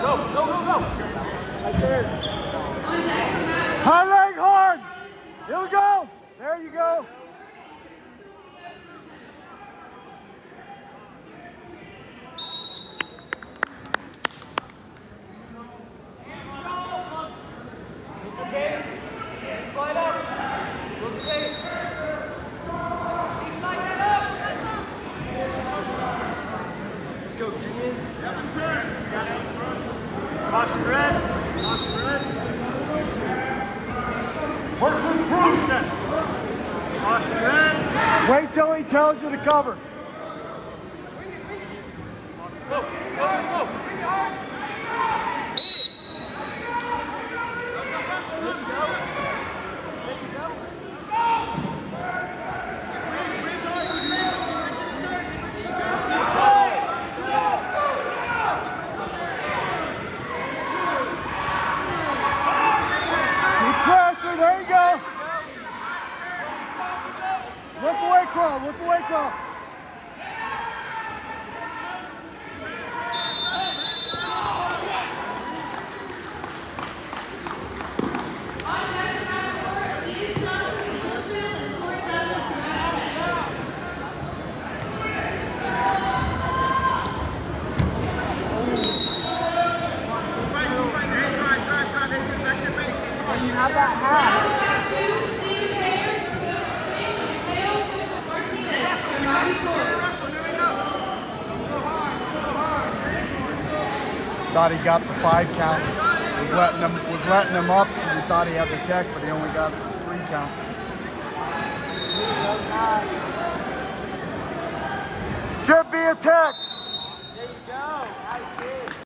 Right there. High leg hard. Here we go. There you go. Caution red. Caution red. Work with Bruce. Caution red. Wait till he tells you to cover. Slow. Slow. There you go. Look away, crawl. Look away, crawl. How about half? Thought he got the 5 count. Was letting him up because he thought he had the tech, but he only got the 3 count. Should be a tech.